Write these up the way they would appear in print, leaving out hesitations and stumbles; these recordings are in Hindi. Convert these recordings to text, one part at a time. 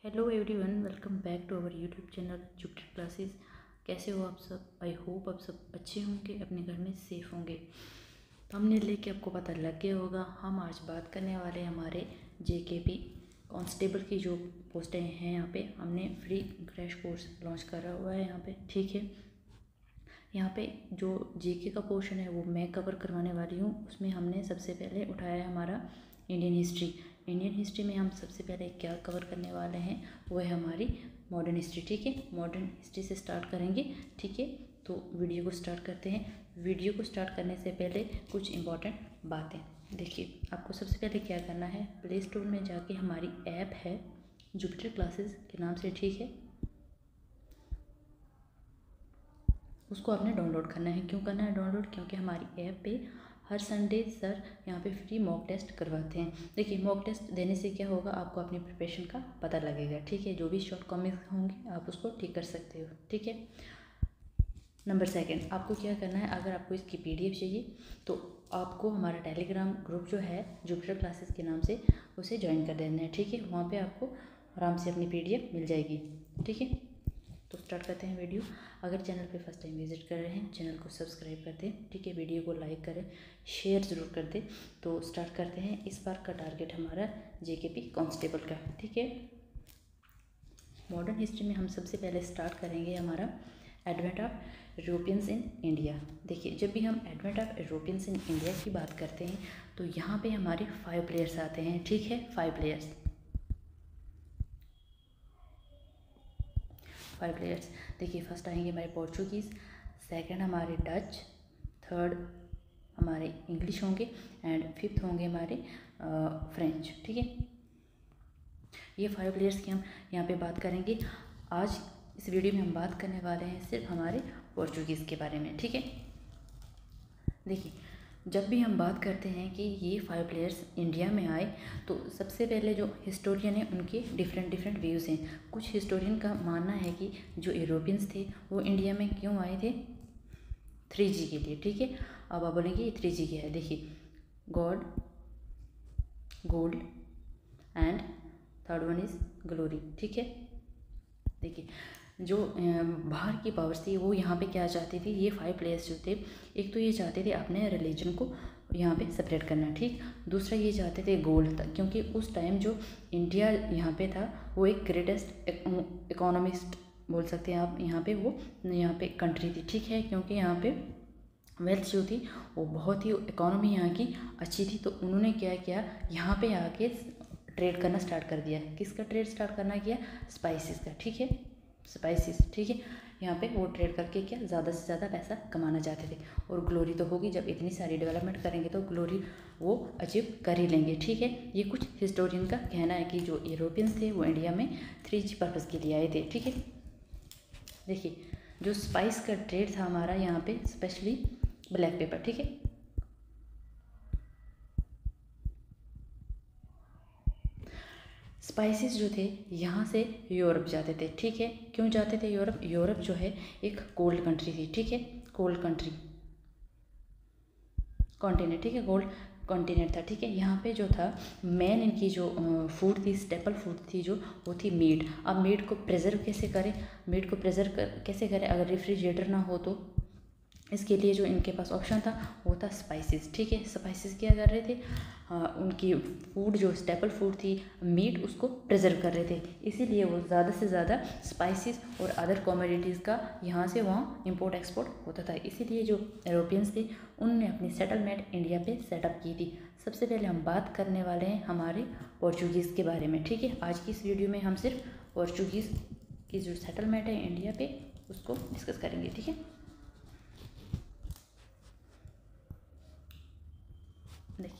Hello everyone, welcome back to our YouTube channel Jupiter classes. कैसे हो आप सब? आई होप आप सब अच्छे होंगे, अपने घर में सेफ होंगे। हमने लेके आपको पता लग गया होगा, हम आज बात करने वाले हैं हमारे जेकेपी कांस्टेबल की जो पोस्टें हैं। यहाँ पे हमने फ्री क्रैश कोर्स लॉन्च करा हुआ है यहाँ पे, ठीक है। यहाँ पे जो जीके का पोर्शन है वो मैं कवर करवाने वाली हूँ। उसमें हमने सबसे पहले उठाया है हमारा इंडियन हिस्ट्री। इंडियन हिस्ट्री में हम सबसे पहले क्या कवर करने वाले हैं, वो है हमारी मॉडर्न हिस्ट्री, ठीक है। मॉडर्न हिस्ट्री से स्टार्ट करेंगे, ठीक है। तो वीडियो को स्टार्ट करते हैं। वीडियो को स्टार्ट करने से पहले कुछ इंपॉर्टेंट बातें देखिए। आपको सबसे पहले क्या करना है, प्ले स्टोर में जाके हमारी ऐप है जुपिटर क्लासेस के नाम से, ठीक है, उसको आपने डाउनलोड करना है। क्यों करना है डाउनलोड? क्योंकि हमारी ऐप पे हर संडे सर यहाँ पे फ्री मॉक टेस्ट करवाते हैं। देखिए, मॉक टेस्ट देने से क्या होगा, आपको अपनी प्रिपरेशन का पता लगेगा, ठीक है। जो भी शॉर्ट कॉमेंट्स होंगे आप उसको ठीक कर सकते हो, ठीक है। नंबर सेकंड, आपको क्या करना है, अगर आपको इसकी PDF चाहिए तो आपको हमारा टेलीग्राम ग्रुप जो है जुपिटर क्लासेस के नाम से, उसे ज्वाइन कर देना है, ठीक है। वहाँ पे आपको आराम से अपनी PDF मिल जाएगी, ठीक है। तो स्टार्ट करते हैं वीडियो। अगर चैनल पे फर्स्ट टाइम विजिट कर रहे हैं, चैनल को सब्सक्राइब कर दें, ठीक है। वीडियो को लाइक करें, शेयर ज़रूर कर दें। तो स्टार्ट करते हैं। इस बार का टारगेट हमारा जेकेपी कांस्टेबल का, ठीक है। मॉडर्न हिस्ट्री में हम सबसे पहले स्टार्ट करेंगे हमारा advent of Europeans in India. देखिए, जब भी हम advent of Europeans in India की बात करते हैं तो यहाँ पे हमारे 5 प्लेयर्स आते हैं, ठीक है। 5 प्लेयर्स देखिए, फर्स्ट आएंगे हमारे पोर्चुगीज़, सेकंड हमारे डच, थर्ड हमारे इंग्लिश होंगे एंड फिफ्थ होंगे हमारे फ्रेंच, ठीक है। ये 5 प्लेयर्स की हम यहाँ पे बात करेंगे। आज इस वीडियो में हम बात करने वाले हैं सिर्फ हमारे पोर्चुगीज़ के बारे में, ठीक है। देखिए, जब भी हम बात करते हैं कि ये 5 प्लेयर्स इंडिया में आए तो सबसे पहले जो हिस्टोरियन हैं उनके डिफरेंट व्यूज़ हैं। कुछ हिस्टोरियन का मानना है कि जो यूरोपियंस थे वो इंडिया में क्यों आए थे, 3G के लिए, ठीक है। अब आप बोलेंगे ये 3G क्या है? देखिए, God, gold and third one is glory, ठीक है। देखिए, जो बाहर की पावर्स थी वो यहाँ पे क्या चाहती थी, ये 5 प्लेयर्स जो थे, एक तो ये चाहते थे अपने रिलीजन को यहाँ पे सेपरेट करना, ठीक। दूसरा ये चाहते थे गोल्ड था, क्योंकि उस टाइम जो इंडिया यहाँ पे था वो एक ग्रेटेस्ट इकोनॉमिस्ट बोल सकते हैं आप, यहाँ पे वो यहाँ पे कंट्री थी, ठीक है। क्योंकि यहाँ पे वेल्थ जो थी वो बहुत ही, इकोनॉमी यहाँ की अच्छी थी। तो उन्होंने क्या किया, यहाँ पे आके ट्रेड करना स्टार्ट कर दिया। किसका ट्रेड स्टार्ट करना किया? स्पाइसेस का, ठीक है। स्पाइसेस, ठीक है। यहाँ पे वो ट्रेड करके क्या ज़्यादा से ज़्यादा पैसा कमाना चाहते थे। और ग्लोरी तो होगी, जब इतनी सारी डेवलपमेंट करेंगे तो ग्लोरी वो अचीव कर ही लेंगे, ठीक है। ये कुछ हिस्टोरियन का कहना है कि जो यूरोपियंस थे वो इंडिया में 3G पर्पज़ के लिए आए थे, ठीक है। देखिए, जो स्पाइस का ट्रेड था हमारा यहाँ पे, स्पेशली ब्लैक पेपर, ठीक है। स्पाइसेस जो थे यहाँ से यूरोप जाते थे, ठीक है। क्यों जाते थे यूरोप? यूरोप जो है एक कोल्ड कंट्री थी, ठीक है। कोल्ड कंट्री, कॉन्टिनेंट, ठीक है। कोल्ड कॉन्टिनेंट था, ठीक है। यहाँ पे जो था मेन इनकी जो फूड थी, स्टेपल फूड थी जो, वो थी मीट। अब मीट को प्रिजर्व कैसे करें, मीट को प्रिजर्व कैसे करें अगर रेफ्रिजरेटर ना हो तो? इसके लिए जो इनके पास ऑप्शन था वो था स्पाइसेस, ठीक है। स्पाइसेस क्या कर रहे थे, उनकी फूड जो स्टेपल फूड थी मीट, उसको प्रिजर्व कर रहे थे। इसीलिए वो ज़्यादा से ज़्यादा स्पाइसेस और अदर कमोडिटीज़ का यहाँ से वहाँ इंपोर्ट एक्सपोर्ट होता था। इसीलिए जो यूरोपियंस थे उनने अपनी सेटलमेंट इंडिया पे सेटअप की थी। सबसे पहले हम बात करने वाले हैं हमारे पोर्चुगीज़ के बारे में, ठीक है। आज की इस वीडियो में हम सिर्फ पोर्चुगीज़ की जो सेटलमेंट है इंडिया पे उसको डिस्कस करेंगे, ठीक है। देखिए,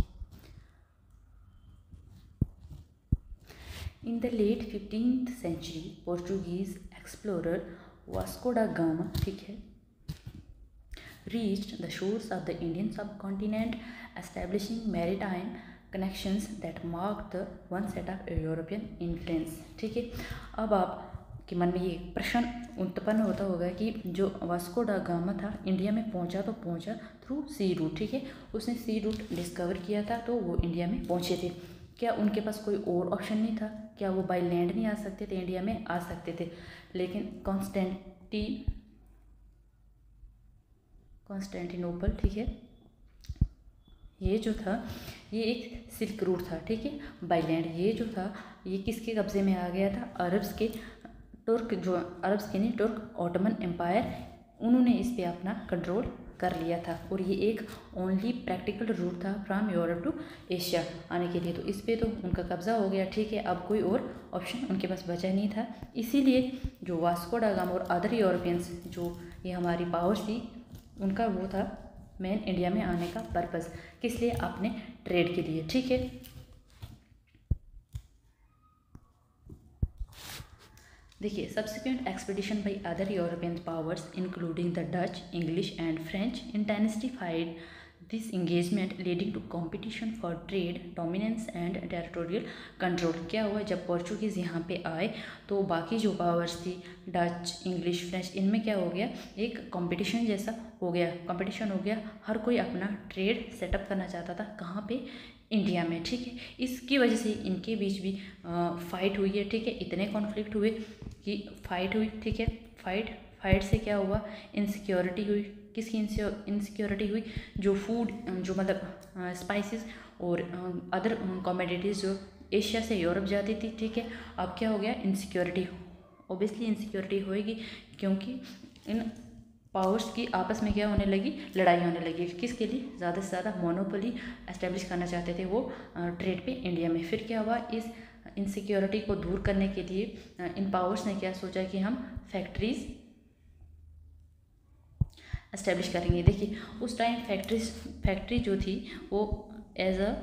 in the late 15th century, Portuguese explorer Vasco da Gama, ठीक है, reached the shores of the Indian subcontinent, establishing maritime connections that marked the one set of European influence, ठीक है। अब आप के मन में ये प्रश्न उत्पन्न होता होगा कि जो वास्को डा गामा था इंडिया में पहुंचा तो पहुंचा थ्रू सी रूट, ठीक है। उसने सी रूट डिस्कवर किया था तो वो इंडिया में पहुंचे थे। क्या उनके पास कोई और ऑप्शन नहीं था? क्या वो बाई लैंड नहीं आ सकते थे? इंडिया में आ सकते थे, लेकिन कॉन्स्टेंटिनोपल, ठीक है, ये जो था ये एक सिल्क रूट था, ठीक है, बाई लैंड। ये जो था ये किसके कब्जे में आ गया था? अरब्स के, अरब्स के नहीं, तुर्क ऑटोमन एम्पायर, उन्होंने इस पे अपना कंट्रोल कर लिया था। और ये एक ओनली प्रैक्टिकल रूट था फ्रॉम यूरोप टू एशिया आने के लिए, तो इस पे तो उनका कब्जा हो गया, ठीक है। अब कोई और ऑप्शन उनके पास बचा नहीं था, इसीलिए जो वास्को डा गामा और अदर यूरोपियंस, जो ये हमारी पावर्स थी, उनका वो था मेन इंडिया में आने का पर्पज़, किस लिए? अपने ट्रेड के लिए, ठीक है। देखिए, subsequent expedition by other European powers including the Dutch, English and French intensified this engagement leading to competition for trade dominance and territorial control. क्या हुआ? जब पोर्चुगीज़ यहाँ पे आए तो बाकी जो पावर्स थी, डच, इंग्लिश, फ्रेंच, इनमें क्या हो गया? एक कंपटीशन जैसा हो गया, कंपटीशन हो गया, हर कोई अपना ट्रेड सेटअप करना चाहता था, कहाँ पे? इंडिया में, ठीक है। इसकी वजह से इनके बीच भी फाइट हुई है, ठीक है। इतने कॉन्फ्लिक्ट हुए कि फाइट हुई, ठीक है। फाइट से क्या हुआ? इनसिक्योरिटी हुई। किसकी इनसिक्योरिटी हुई? जो फूड, जो मतलब स्पाइसेस और अदर कमोडिटीज़ जो एशिया से यूरोप जाती थी, ठीक है। अब क्या हो गया? इनसिक्योरिटी। ओबियसली इनसिक्योरिटी होएगी, क्योंकि इन पावर्स की आपस में क्या होने लगी? लड़ाई होने लगी। किसके लिए? ज़्यादा से ज़्यादा मोनोपोली एस्टेब्लिश करना चाहते थे वो ट्रेड पे इंडिया में। फिर क्या हुआ? इस इनसिक्योरिटी को दूर करने के लिए इन पावर्स ने क्या सोचा कि हम फैक्ट्रीज एस्टेब्लिश करेंगे। देखिए, उस टाइम फैक्ट्री जो थी वो एज अ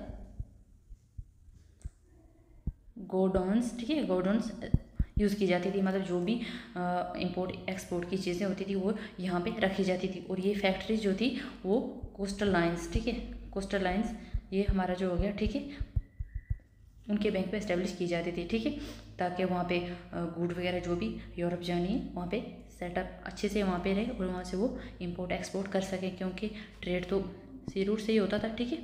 गोडाउन्स, ठीक है, गोडाउन्स यूज़ की जाती थी। मतलब जो भी इंपोर्ट एक्सपोर्ट की चीज़ें होती थी वो यहाँ पे रखी जाती थी। और ये फैक्ट्रीज जो थी वो कोस्टल लाइंस, ठीक है, कोस्टल लाइंस, ये हमारा जो हो गया, ठीक है, उनके बैंक पे एस्टेब्लिश की जाती थी, ठीक है, ताकि वहाँ पे गुड वगैरह जो भी यूरोप जानी है वहाँ पे सेटअप अच्छे से वहाँ पे रहे और वहाँ से वो इंपोर्ट एक्सपोर्ट कर सके, क्योंकि ट्रेड तो सी रूट से ही होता था, ठीक है।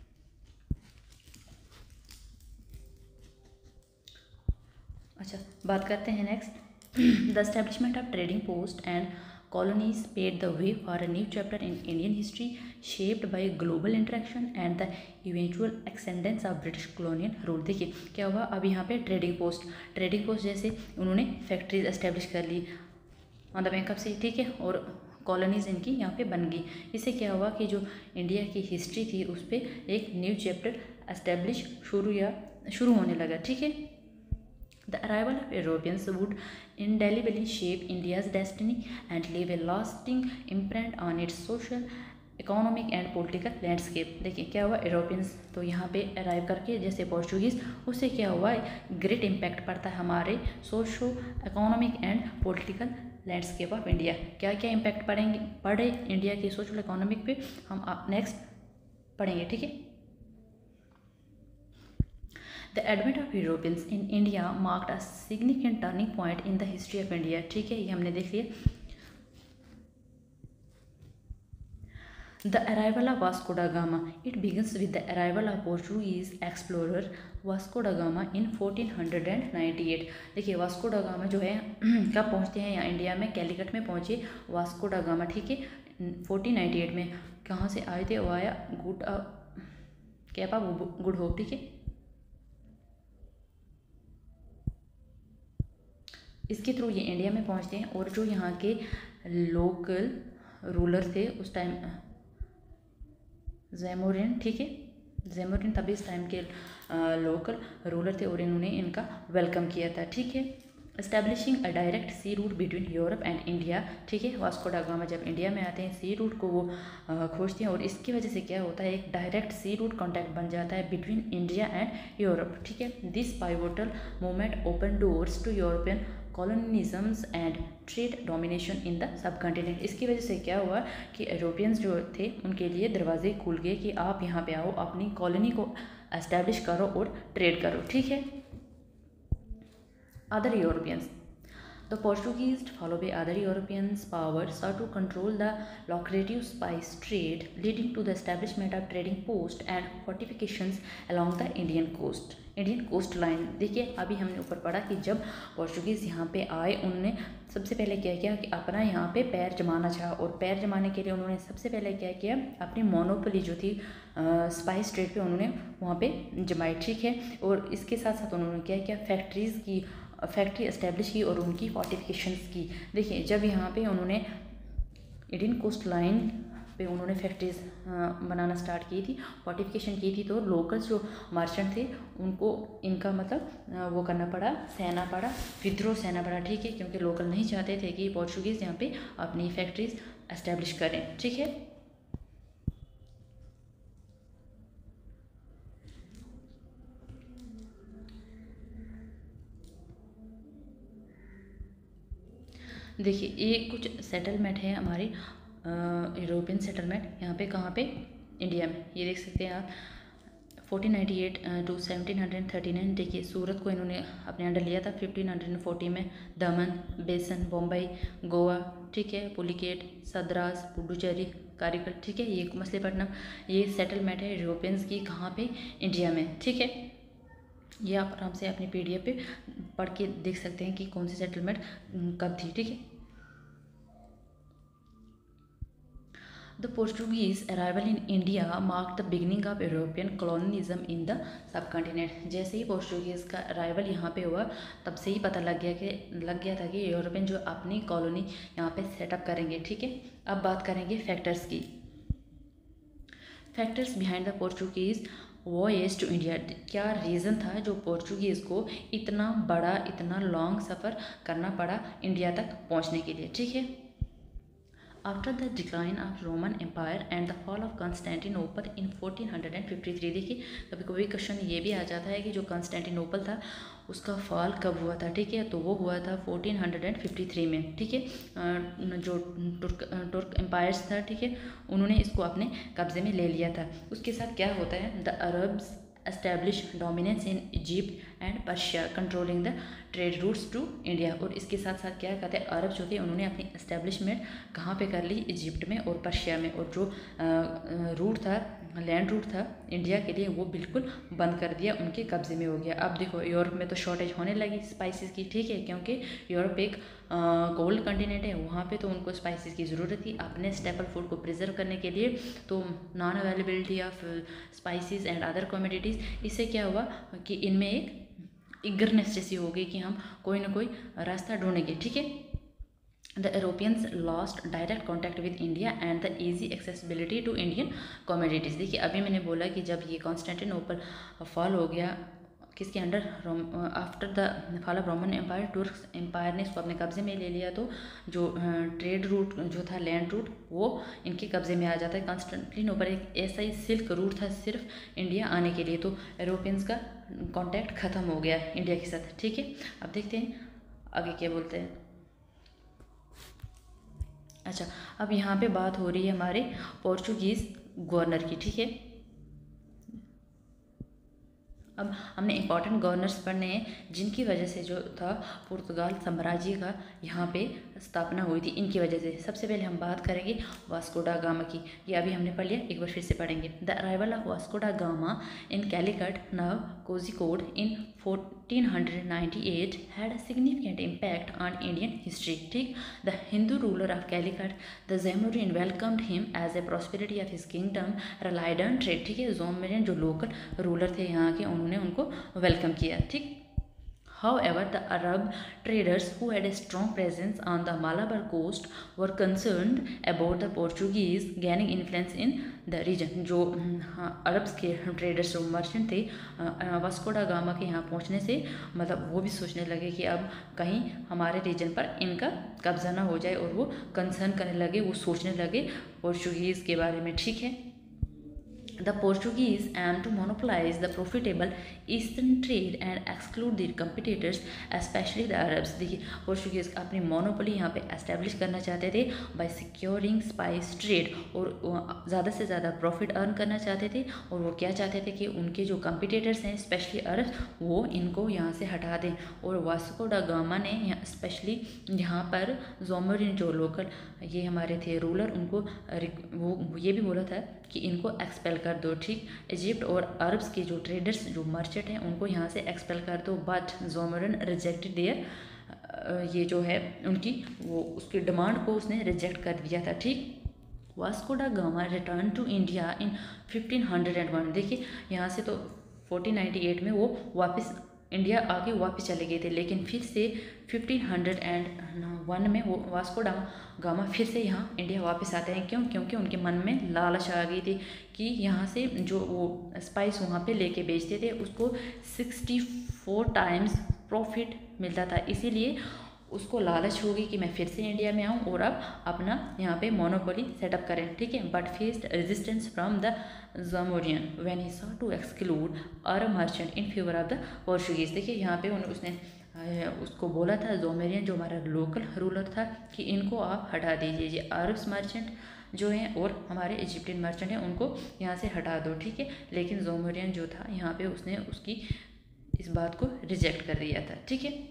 अच्छा, बात करते हैं next. The establishment of trading post and colonies paved the way for a new chapter in Indian history shaped by global interaction and the eventual ascendance of British colonial rule। देखिए क्या हुआ? अब यहाँ पे ट्रेडिंग पोस्ट जैसे उन्होंने फैक्ट्रीज एस्टेब्लिश कर ली on the bank of sea, ठीक है, और कॉलोनीज़ इनकी यहाँ पे बन गई। इससे क्या हुआ कि जो इंडिया की हिस्ट्री थी उस पर एक न्यू चैप्टर एस्टेब्लिश शुरू होने लगा, ठीक है। The arrival of Europeans would indelibly shape India's destiny and leave a lasting imprint on its social, economic and political landscape. देखिए क्या हुआ? यूरोपियंस तो यहाँ पे अराइव करके, जैसे पोर्चुगीज़, उससे क्या हुआ? ग्रेट इम्पैक्ट पड़ता है हमारे socio economic and political landscape of India. क्या क्या इम्पैक्ट पड़े इंडिया के सोशल इकोनॉमिक पे, हम नेक्स्ट पढ़ेंगे, ठीक है। The advent of Europeans in India marked a significant turning point in the history of India। ठीक है, ये हमने देख लिया। The arrival of Vasco da Gama, it begins with the arrival of Portuguese explorer Vasco da Gama in 1498। देखिए वास्को डा गामा जो है कब पहुँचते हैं यहाँ इंडिया में? कैलीकट में पहुँचे वास्को डा गामा, ठीक है, 1498 में। कहाँ से आए थे? वो आया गुड होप, ठीक है। इसके थ्रू ये इंडिया में पहुंचते हैं और जो यहाँ के लोकल रूलर थे उस टाइम, ज़ैमोरिन, ठीक है, ज़ैमोरिन तभी इस टाइम के लोकल रूलर थे और इन्होंने इनका वेलकम किया था, ठीक है। Establishing a direct sea route between Europe and India, ठीक है। वास्को डा गामा जब इंडिया में आते हैं सी रूट को वो खोजते हैं और इसकी वजह से क्या होता है? एक डायरेक्ट सी रूट कॉन्टैक्ट बन जाता है बिटवीन इंडिया एंड यूरोप, ठीक है। This pivotal movement open doors to European colonialisms and trade domination in the subcontinent. इसकी वजह से क्या हुआ कि यूरोपियंस जो थे उनके लिए दरवाजे खुल गए कि आप यहाँ पे आओ, अपनी कॉलोनी को एस्टैब्लिश करो और ट्रेड करो, ठीक है। Other Europeans, The Portuguese, followed by other European powers, sought to control the lucrative spice trade, leading to the establishment of trading posts and fortifications along the Indian coastline. देखिए अभी हमने ऊपर पढ़ा कि जब पोर्चुगीज़ यहाँ पे आए उन्होंने सबसे पहले क्या किया कि अपना यहाँ पे पैर जमाना चाहा, और पैर जमाने के लिए उन्होंने सबसे पहले क्या किया, अपनी मोनोपोली जो थी स्पाइस ट्रेड पे उन्होंने वहाँ पे जमाई, ठीक है। और इसके साथ साथ उन्होंने क्या किया, फैक्ट्री इस्टेब्लिश की और उनकी फोर्टिफिकेशंस की। देखिए जब यहाँ पे उन्होंने इंडियन कोस्ट लाइन पे उन्होंने फैक्ट्रीज बनाना स्टार्ट की थी, फोर्टिफिकेशन की थी, तो लोकल्स जो मर्चेंट थे उनको इनका मतलब वो करना पड़ा, विद्रोह सहना पड़ा, ठीक है, क्योंकि लोकल नहीं चाहते थे कि पोर्चुगीज़ यहाँ पे अपनी फैक्ट्रीज एस्टेब्लिश करें, ठीक है। देखिए ये कुछ सेटलमेंट है हमारे यूरोपियन सेटलमेंट, यहाँ पे कहाँ पे, इंडिया में। ये देख सकते हैं आप 1498 to 1739। देखिए सूरत को इन्होंने अपने अंडर लिया था 1540 में, दमन, बेसन, बम्बई, गोवा, ठीक है, पुलिकेट, सद्रास, पुडुचेरी, कारिकल, ठीक है, ये मछलीपट्टनम, ये सेटलमेंट है यूरोपियंस की, कहाँ पे, इंडिया में, ठीक है। ये आप आराम से अपनी PDF पे पढ़ के देख सकते हैं कि कौन सी सेटलमेंट कब थी, ठीक है। The Portuguese arrival in India marked the beginning of European colonialism in the subcontinent। जैसे ही पोर्चुगीज़ का अराइवल यहाँ पे हुआ तब से ही पता लग गया था कि यूरोपियन जो अपनी कॉलोनी यहाँ पे सेटअप करेंगे, ठीक है। अब बात करेंगे फैक्टर्स की। Factors behind the Portuguese voyage to India. क्या रीज़न था जो पोर्चुगीज़ को इतना बड़ा, इतना लॉन्ग सफ़र करना पड़ा इंडिया तक पहुँचने के लिए, ठीक है। After the decline of Roman empire and the fall of Constantinople in 1453। देखिए कभी कभी क्वेश्चन ये भी आ जाता है कि जो कॉन्स्टेंटिनोपल था उसका फॉल कब हुआ था, ठीक है, तो वो हुआ था 1453 में, ठीक है। जो तुर्क एम्पायर्स था, ठीक है, उन्होंने इसको अपने कब्जे में ले लिया था। उसके साथ क्या होता है, the Arabs establish dominance in Egypt and Persia controlling the trade routes to India. और इसके साथ साथ क्या कहते हैं, अरब जो थे उन्होंने अपनी एस्टैब्लिशमेंट कहाँ पे कर ली, इजिप्ट में और पर्शिया में, और जो रूट था, लैंड रूट था इंडिया के लिए, वो बिल्कुल बंद कर दिया, उनके कब्जे में हो गया। अब देखो यूरोप में तो शॉर्टेज होने लगी स्पाइसेस की, ठीक है, क्योंकि यूरोप एक कोल्ड कंटिनेंट है, वहाँ पे तो उनको स्पाइसेस की ज़रूरत थी अपने स्टेपल फूड को प्रिजर्व करने के लिए। तो non availability of spices and other commodities, इससे क्या हुआ कि इनमें एक इगरनेस जैसी हो गई कि हम कोई ना कोई रास्ता ढूंढेंगे, ठीक है। The Europeans lost direct contact with India and the easy accessibility to Indian commodities। देखिए अभी मैंने बोला कि जब ये कॉन्स्टेंटिनोपल फॉल हो गया किसके under, after the fall of Roman empire, Turk empire ने इसको अपने कब्जे में ले लिया, तो जो ट्रेड रूट जो था, लैंड रूट, वो इनके कब्जे में आ जाता है। कॉन्स्टेंटिनोपल एक ऐसा ही सिल्क रूट था सिर्फ इंडिया आने के लिए, तो यूरोपियंस का कॉन्टैक्ट ख़त्म हो गया इंडिया के साथ, ठीक है। अब देखते हैं आगे क्या बोलते हैं। अच्छा, अब यहाँ पे बात हो रही है हमारे पोर्चुगीज़ गवर्नर की, ठीक है। अब हमने इंपॉर्टेंट गवर्नर्स पढ़ने हैं जिनकी वजह से जो था पुर्तगाल साम्राज्य का यहाँ पे स्थापना हुई थी, इनकी वजह से। सबसे पहले हम बात करेंगे वास्को डा गामा की, ये अभी हमने पढ़ लिया, एक बार फिर से पढ़ेंगे। The arrival of Vasco da Gama in Calicut, now Kozhikode, in 1498 had a significant impact on Indian history, ठीक। The Hindu ruler of Calicut, the Zamorin, welcomed him as a prosperity of his kingdom relied on trade, ठीक है। ज़ोमरिन जो लोकल रूलर थे यहाँ के, उन्होंने उनको वेलकम किया, ठीक। However, the Arab traders who had a strong presence on the Malabar coast were concerned about the Portuguese gaining influence in the region। जो अरब्स के ट्रेडर्स, जो मर्चेंट थे, वास्को डा गामा के यहाँ पहुँचने से मतलब वो भी सोचने लगे कि अब कहीं हमारे रीजन पर इनका कब्जा ना हो जाए, और वो कंसर्न करने लगे, वो सोचने लगे पोर्चुगीज़ के बारे में, ठीक है। The Portuguese aim to monopolize the profitable eastern trade and exclude their competitors, especially the Arabs. देखिए पोर्चुगीज अपनी मोनोपोली यहाँ पे एस्टेब्लिश करना चाहते थे बाय सिक्योरिंग स्पाइस ट्रेड, और ज़्यादा से ज़्यादा प्रॉफिट अर्न करना चाहते थे। और वो क्या चाहते थे कि उनके जो कंपिटिटर्स हैं स्पेशली अरब्स, वो इनको यहाँ से हटा दें। और वास्को डा गामा ने स्पेशली यहाँ पर ज़ोमोरिन जो लोकल ये हमारे थे रूलर, उनको वो ये भी बोला था कि इनको एक्सपेल कर दो। ठीक, इजिप्ट और अरब्स के जो ट्रेडर्स जो मर्चेंट हैं उनको यहाँ से एक्सपेल कर दो, बट ज़ोमोरिन रिजेक्टेड देयर, ये जो है उनकी वो उसकी डिमांड को उसने रिजेक्ट कर दिया था। ठीक, Vasco da Gama return to India in 1501। देखिए यहाँ से तो 1498 में वो वापस इंडिया आके वापस चले गए थे, लेकिन फिर से 1501 में वो वास्को डा गामा फिर से यहाँ इंडिया वापस आते हैं। क्यों? क्योंकि उनके मन में लालच आ गई थी कि यहाँ से जो वो स्पाइस वहाँ पे लेके बेचते थे उसको 64 टाइम्स प्रॉफिट मिलता था, इसीलिए उसको लालच होगी कि मैं फिर से इंडिया में आऊँ और अब अपना यहाँ पे मोनोपोली सेटअप करें। ठीक है, but faced resistance from the Zamorin when he saw to exclude Arab merchant in favour of the Portuguese. देखिए यहाँ पे उसने उसको बोला था ज़ोमोरियन जो हमारा लोकल रूलर था कि इनको आप हटा दीजिए, ये अरब्स मर्चेंट जो हैं और हमारे इजिप्टियन मर्चेंट हैं उनको यहाँ से हटा दो। ठीक है, लेकिन ज़ोमोरियन जो था यहाँ पे उसने उसकी इस बात को रिजेक्ट कर दिया था। ठीक है,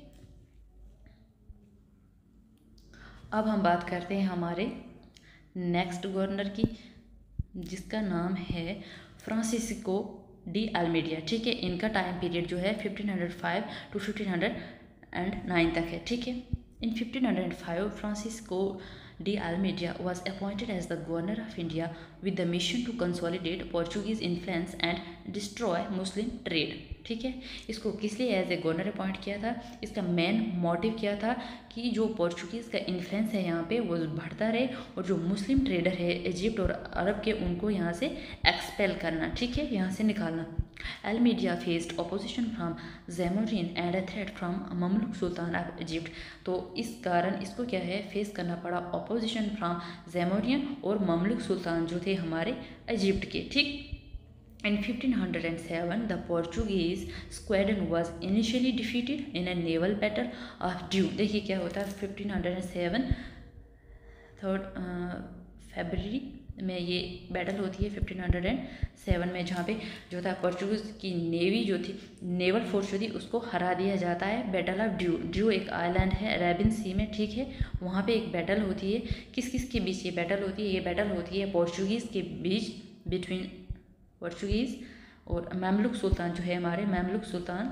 अब हम बात करते हैं हमारे नेक्स्ट गवर्नर की, जिसका नाम है फ्रांसिस्को डी अल्मेडिया। ठीक है, इनका टाइम पीरियड जो है 1505 to 1509 तक है। ठीक है, in 1505 Francisco de Almeida was appointed as the governor of India with the mission to consolidate Portuguese influence and destroy Muslim trade। ठीक है, इसको किस लिए एज ए गवर्नर अपॉइंट किया था? इसका मेन मोटिव क्या था कि जो पोर्चुगीज़ का इन्फ्लुएंस है यहाँ पे वो बढ़ता रहे और जो मुस्लिम ट्रेडर है इजिप्ट और अरब के उनको यहाँ से एक्सपेल करना। ठीक है, यहाँ से निकालना। Almeida faced opposition from Zamorin and a threat from Mamluk sultan of Egypt. तो इस कारण इसको क्या है फेस करना पड़ा अपोजिशन फ्रॉम ज़ोमोरियन और ममलुक सुल्तान जो थे हमारे इजिप्ट के। ठीक, in 1507 the Portuguese squadron was initially defeated in a naval battle of Diu। देखिए क्या होता है 1507 3 फरवरी में ये बैटल होती है 1507 में, जहाँ पे जो था पोर्चुगीज़ की नेवी जो थी नेवल फोर्स जो थी उसको हरा दिया जाता है बैटल ऑफ ड्यू। ड्यू एक आइलैंड है अरेबियन सी में। ठीक है, वहाँ पे एक बैटल होती है। किस किस के बीच ये बैटल होती है? ये बैटल होती है पोर्चुगीज़ के बीच, बिटवीन पोर्चुगीज़ और ममलुक सुल्तान जो है हमारे ममलुक सुल्तान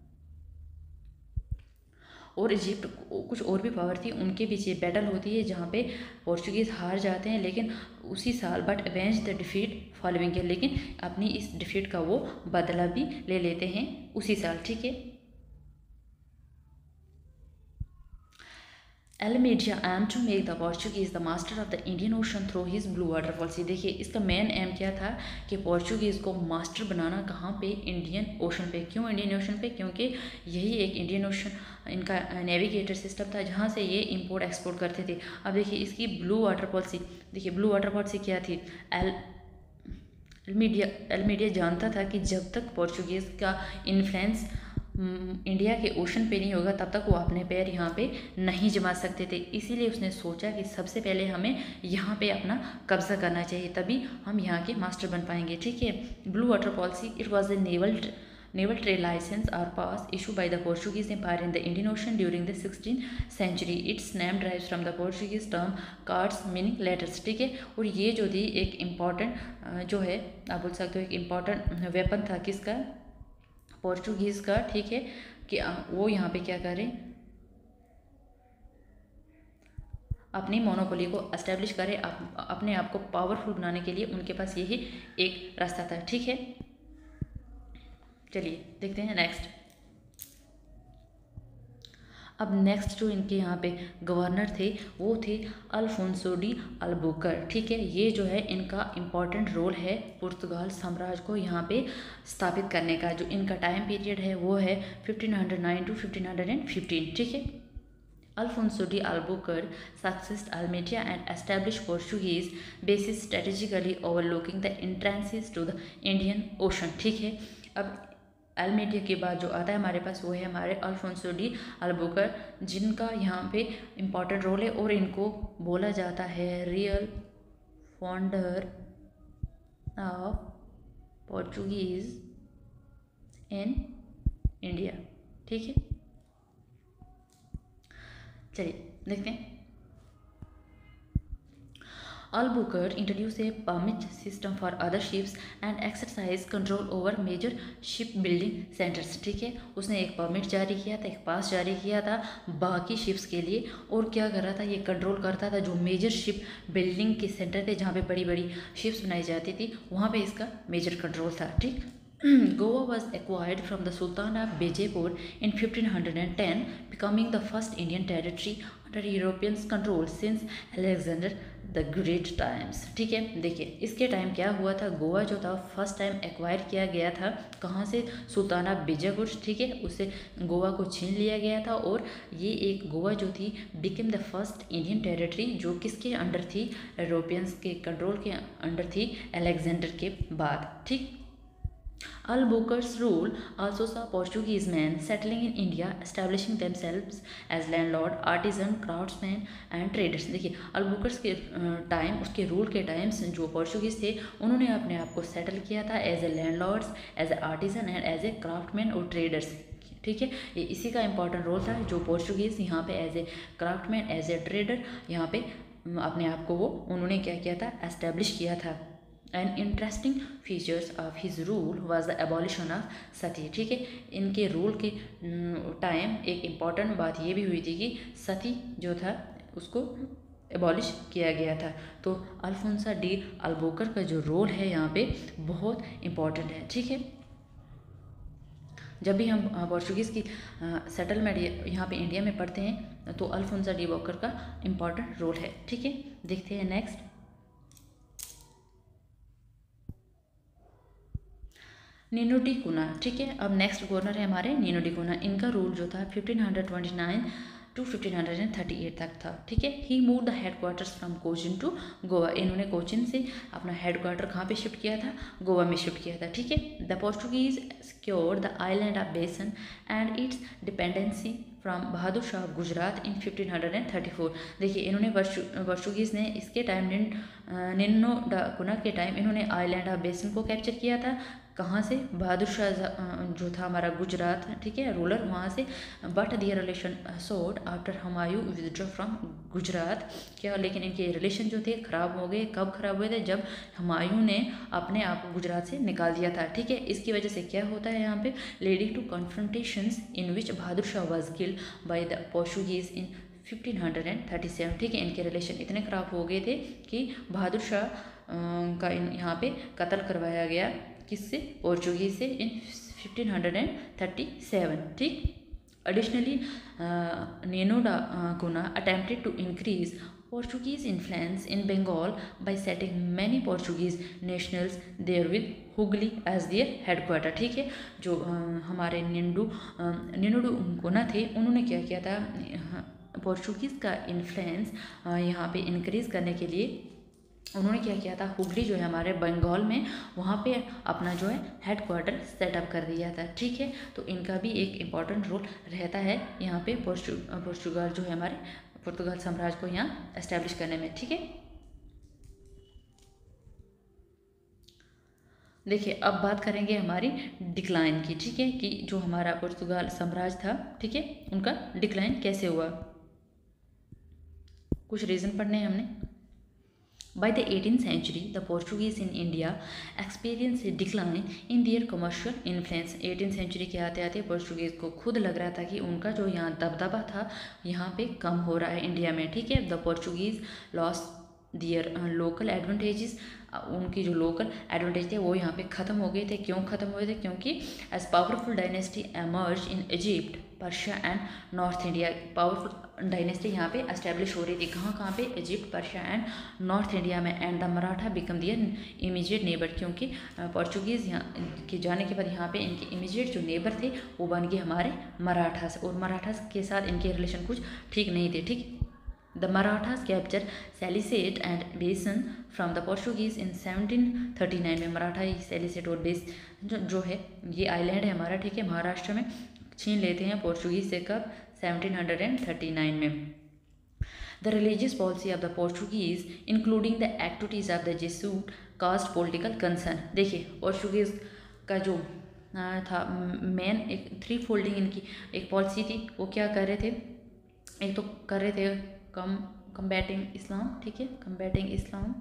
और इजिप्ट कुछ और भी पावर थी उनके बीच ये बैटल होती है, जहाँ पे पोर्चुगीज़ हार जाते हैं लेकिन उसी साल, but avenge the defeat following year, लेकिन अपनी इस डिफीट का वो बदला भी ले लेते हैं उसी साल। ठीक है, Almeida aimed to make the Portuguese the master of the Indian Ocean through his blue water policy। देखिए इसका मेन एम क्या था कि पोर्चुगीज़ को मास्टर बनाना, कहाँ पे? इंडियन ओशन पे। क्यों इंडियन ओशन पे? क्योंकि यही एक इंडियन ओशन इनका नेविगेटर सिस्टम था जहाँ से ये इंपोर्ट एक्सपोर्ट करते थे। अब देखिए इसकी ब्लू वाटर पॉलिसी, देखिए ब्लू वाटर पॉलिसी क्या थी? अल्मेडिया जानता था कि जब तक पोर्चुगीज़ का इन्फ्लुएंस इंडिया के ओशन पे नहीं होगा तब तक वो अपने पैर यहाँ पे नहीं जमा सकते थे, इसीलिए उसने सोचा कि सबसे पहले हमें यहाँ पे अपना कब्जा करना चाहिए, तभी हम यहाँ के मास्टर बन पाएंगे। ठीक है, blue water policy it was a naval trade licence और pass issue by the Portuguese empire in the Indian ocean during the 16th century. Its name derives from the Portuguese term cards meaning letters. ठीक है, और ये जो थी एक इम्पॉर्टेंट जो है आप बोल सकते हो एक इम्पॉर्टेंट वेपन था किसका? पोर्चुगीज़ का। ठीक है, कि वो यहाँ पे क्या करें अपनी मोनोपोली को एस्टेब्लिश करें, अपने आप को पावरफुल बनाने के लिए उनके पास यही एक रास्ता था। ठीक है, चलिए देखते हैं नेक्स्ट। अब नेक्स्ट जो इनके यहाँ पे गवर्नर थे वो थे अल्फोंसो डी अल्बुकर। ठीक है, ये जो है इनका इम्पॉर्टेंट रोल है पुर्तगाल साम्राज्य को यहाँ पे स्थापित करने का। जो इनका टाइम पीरियड है वो है 1509 to 1515। ठीक है, Alfonso de Albuquerque successed Almeida and established Portuguese bases strategically overlooking the entrances to the Indian Ocean। ठीक है, अब अल्मेडिया के बाद जो आता है हमारे पास वो है हमारे अल्फोंसो डी अल्बुकर्क, जिनका यहाँ पे इम्पॉर्टेंट रोल है और इनको बोला जाता है real founder of Portuguese in India. ठीक है, चलिए देखते हैं। Albuquerque introduced a permit system for other ships and exercised control over major shipbuilding centers। ठीक है, उसने एक परमिट जारी किया था, एक पास जारी किया था बाकी शिप्स के लिए, और क्या कर रहा था, ये कंट्रोल करता था जो मेजर शिप बिल्डिंग के सेंटर थे जहाँ पे बड़ी बड़ी शिप्स बनाई जाती थी, वहाँ पे इसका मेजर कंट्रोल था। ठीक, Goa was acquired from the Sultan of Bijapur in 1510, becoming the first Indian territory under European control since Alexander the Great times। ठीक है, देखिए इसके टाइम क्या हुआ था, गोवा जो था फर्स्ट टाइम एक्वायर किया गया था, कहाँ से, सुल्तान ऑफ बीजापुर। ठीक है, उससे गोवा को छीन लिया गया था, और ये एक गोवा जो थी became the first Indian territory, जो किसके अंडर थी, यूरोपियंस के कंट्रोल के अंडर थी एलेक्जेंडर के बाद। ठीक, Albuquerque's rule also saw Portuguese men settling in India, establishing themselves as landlord, artisan, craftsmen and traders। देखिए अल्बुकर्क के टाइम, उसके रूल के टाइम्स जो पोर्चुगीज थे उन्होंने अपने आप को सेटल किया था as a landlords, as a artisan and as a craftsman और ट्रेडर्स। ठीक है, ये इसी का इंपॉर्टेंट रोल था, जो पोर्चुगीज़ यहाँ पे as a craftsman, as a trader यहाँ पे अपने आप को वो उन्होंने क्या किया था, एस्टेब्लिश किया था। An interesting features of his rule was the abolition of सती। ठीक है, इनके रूल के टाइम एक इम्पॉर्टेंट बात ये भी हुई थी कि सती जो था उसको एबॉलिश किया गया था। तो अल्फोंसा डी अल्बुकर्क का जो रोल है यहाँ पे बहुत इम्पॉर्टेंट है। ठीक है, जब भी हम पोर्चुगीज़ की सेटलमेंट यहाँ पे इंडिया में पढ़ते हैं तो अल्फोंसा डी अल्बुकर्क का इम्पॉर्टेंट रोल है। ठीक है, देखते हैं नेक्स्ट। नीनो डी कुना। ठीक है, अब नेक्स्ट गवर्नर है हमारे नीनो डी कुना। इनका रूल जो था 1529 टू 1538 तक था। ठीक है, he move the headquarters from Cochin to Goa. इन्होंने कोचिन से अपना हेडक्वार्टर कहाँ पे शिफ्ट किया था, गोवा में शिफ्ट किया था। ठीक है, the Portuguese secured the island of Bassein and its dependency from Bahadur Shah Gujarat in 1534। देखिए इन्होंने पोर्चुगीज़ ने इसके टाइम निन्नो डा कुना के टाइम इन्होंने आइलैंड ऑफ बेसन को कैप्चर किया था, कहाँ से, बहादुर शाह जो था हमारा गुजरात, ठीक है, रूलर, वहाँ से। But their relation soured after Humayun withdraw from Gujarat. क्या, लेकिन इनके रिलेशन जो थे ख़राब हो गए। कब ख़राब हुए थे, जब हुमायूं ने अपने आप को गुजरात से निकाल दिया था। ठीक है, इसकी वजह से क्या होता है यहाँ पे, leading to confrontations in which Bahadur Shah was killed by the Portuguese in 1537। ठीक है, इनके रिलेशन इतने ख़राब हो गए थे कि बहादुर शाह का यहाँ पे कत्ल करवाया गया, किससे, पोर्चुगीज से, इन 1537। ठीक, additionally Nino da Cunha attempted to increase Portuguese influence in Bengal by setting many Portuguese nationals there with Hooghly as their headquarter. ठीक है, जो हमारे निनोडू कुना थे उन्होंने क्या किया था, पोर्चुगीज़ का इन्फ्लुएंस यहाँ पे इंक्रीज़ करने के लिए उन्होंने क्या किया था, हुगली जो है हमारे बंगाल में, वहाँ पे अपना जो है हेडक्वार्टर सेटअप कर दिया था। ठीक है, तो इनका भी एक इम्पॉर्टेंट रोल रहता है यहाँ पे पोर्चुगल जो है हमारे पुर्तगाल साम्राज्य को यहाँ एस्टेब्लिश करने में। ठीक है, देखिए अब बात करेंगे हमारी डिक्लाइन की। ठीक है, कि जो हमारा पुर्तगाल साम्राज्य था, ठीक है, उनका डिक्लाइन कैसे हुआ, कुछ रीज़न पढ़ने हैं हमने। By the 18th century, the Portuguese in India experienced a decline in their commercial influence। 18th century के आते आते पोर्चुगीज़ को खुद लग रहा था कि उनका जो यहाँ दबदबा था यहाँ पे कम हो रहा है इंडिया में। ठीक है, the Portuguese lost their local advantages. उनकी जो लोकल एडवांटेज थे वो यहाँ पे ख़त्म हो गए थे। क्यों ख़त्म हुए थे, क्योंकि as powerful dynasty emerge in Egypt Persia and north India. Powerful dynasty यहाँ पे एस्टेब्लिश हो रही थी। कहाँ पे? Egypt, Persia and north India में। And the Maratha become their immediate neighbour, क्योंकि पोर्चुगीज़ यहाँ के जाने के बाद यहाँ पे इनके इमीडिएट जो नेबर थे वो बन गए हमारे मराठास, और मराठास के साथ इनके रिलेशन कुछ ठीक नहीं थे। ठीक, The Marathas captured Salisate and Basin from the Portuguese in 1739 में। मराठा सैलिसेट और बेस जो है ये आइलैंड है हमारा, ठीक है, महाराष्ट्र में छीन लेते हैं पोर्चुगीज से। कब? 1739 में। The religious policy of the Portuguese, including the activities of the Jesuit, caused political concern। देखिए पोर्चुगीज का जो था मेन एक 3 फोल्डिंग इनकी एक पॉलिसी थी। वो क्या कर रहे थे? एक तो कर रहे थे कम्बैटिंग इस्लाम, ठीक है, कम्बैटिंग इस्लाम।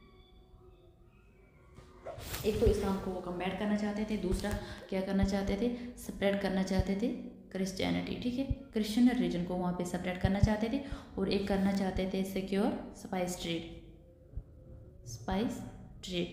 एक तो इस्लाम को वो कम्बैट करना चाहते थे, दूसरा क्या करना चाहते थे? स्प्रेड करना चाहते थे क्रिश्चियनिटी, ठीक है, क्रिश्चियन रिलीजन को वहाँ पे स्प्रेड करना चाहते थे। और एक करना चाहते थे सिक्योर स्पाइस ट्रेड।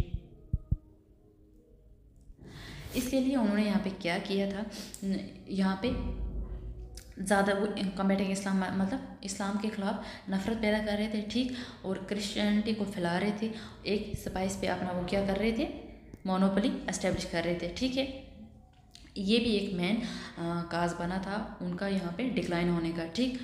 इसके लिए उन्होंने यहाँ पे क्या किया था? यहाँ पे ज़्यादा वो कम्बैटिंग इस्लाम मतलब इस्लाम के ख़िलाफ़ नफ़रत पैदा कर रहे थे, ठीक, और क्रिश्चियनिटी को फैला रहे थे। एक स्पाइस पे अपना वो क्या कर रहे थे? मोनोपोली एस्टेब्लिश कर रहे थे, ठीक है। ये भी एक मेन काज बना था उनका यहाँ पे डिक्लाइन होने का, ठीक।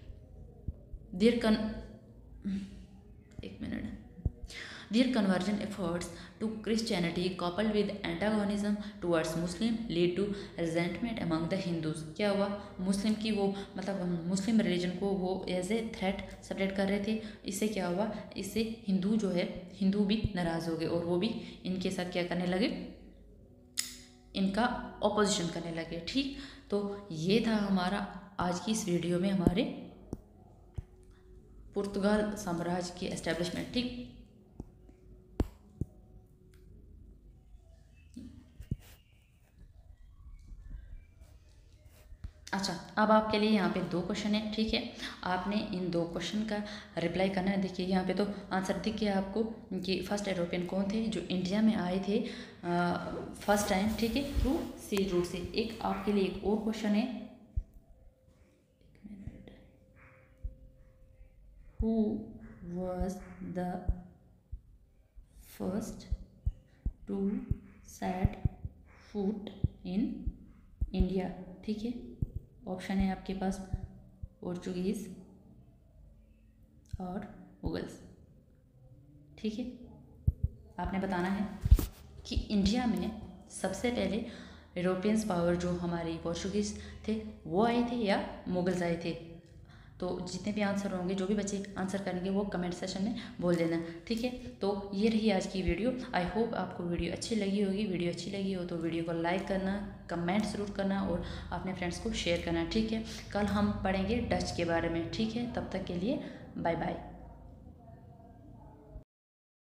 Their conversion efforts to Christianity coupled with antagonism towards Muslim lead to resentment among the Hindus। क्या हुआ? मुस्लिम की वो मतलब मुस्लिम रिलीजन को वो एज ए थ्रेट सेपरेट कर रहे थे। इससे क्या हुआ? इससे हिंदू जो है हिंदू भी नाराज़ हो गए और वो भी इनके साथ क्या करने लगे? इनका ऑपोजिशन करने लगे, ठीक। तो ये था हमारा आज की इस वीडियो में हमारे पुर्तगाल साम्राज्य की एस्टेब्लिशमेंट, ठीक। अच्छा, अब आपके लिए यहाँ पे 2 क्वेश्चन है, ठीक है। आपने इन 2 क्वेश्चन का रिप्लाई करना है। देखिए यहाँ पे तो आंसर दिख गया आपको कि फर्स्ट यूरोपियन कौन थे जो इंडिया में आए थे फर्स्ट टाइम, ठीक है, थ्रू सी रूट से। एक आपके लिए एक और क्वेश्चन है, who was the first to set foot in India, ठीक है। ऑप्शन है आपके पास पोर्चुगीज़ और मुगल्स, ठीक है। आपने बताना है कि इंडिया में सबसे पहले यूरोपियंस पावर जो हमारी पोर्चुगीज़ थे वो आए थे या मुगल्स आए थे। तो जितने भी आंसर होंगे, जो भी बच्चे आंसर करेंगे वो कमेंट सेशन में बोल देना, ठीक है। तो ये रही आज की वीडियो। आई होप आपको वीडियो अच्छी लगी होगी। वीडियो अच्छी लगी हो तो वीडियो को लाइक करना, कमेंट ज़रूर करना और अपने फ्रेंड्स को शेयर करना, ठीक है। कल हम पढ़ेंगे डच के बारे में, ठीक है। तब तक के लिए बाय बाय।